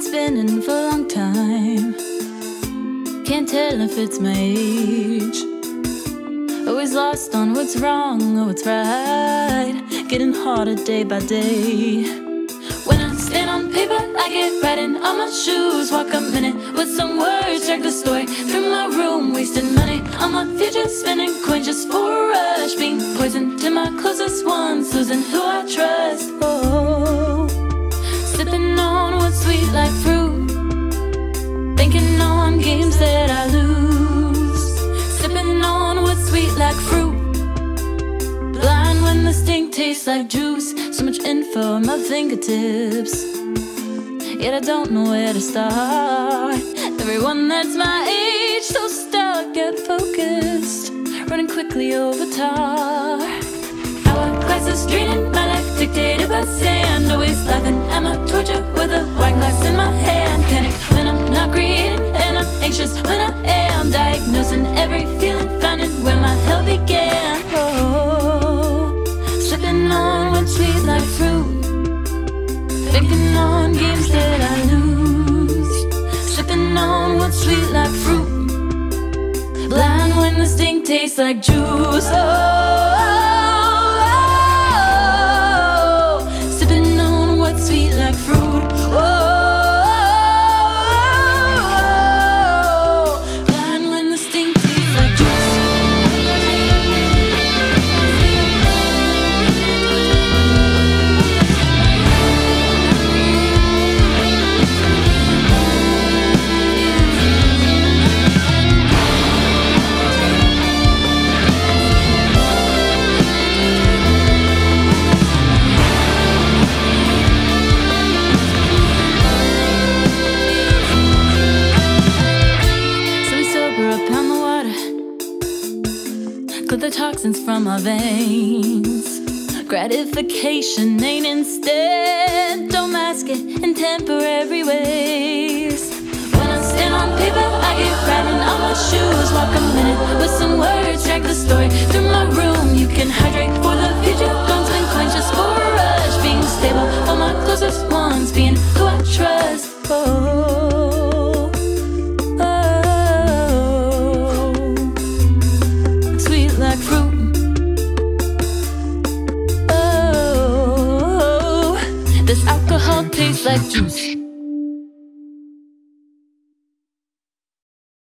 spinning for a long time. Can't tell if it's my age. Always lost on what's wrong or what's right. Getting harder day by day. When I stand on paper, I get writing on my shoes. Walk a minute with some words, drag the story through my room. Wasting money on my future, spending coins just for a rush. Being poison to my closest ones, losing who I trust. Oh, sipping on what's sweet like fruit, thinking on games that I lose. Sipping on what's sweet like fruit, blind when the sting tastes like juice. So much info at my fingertips, yet I don't know where to start. Everyone that's my age, so stuck yet focused, running quickly over tar. Hourglass is draining, my life dictated by sand. Always laughing at my torture with a wine glass in my hand. Panic when I'm not creating, and I'm anxious when I am. Diagnosing every feeling, finding where my hell began. Oh, sipping on what's sweet like fruit, thinking on games that I lose. Sipping on what's sweet like fruit, blind when the sting tastes like juice. Sipping on what's sweet like fruit. Blind when the sting tastes like juice. Clear the toxins from our veins. Gratification ain't instant. Don't mask it in temporary ways. When I stand on paper, I get writing on my shoes. Walk a minute with some words, drag the story through my room. You can hydrate for the future, don't spend coins just for a rush. Being stable for my closest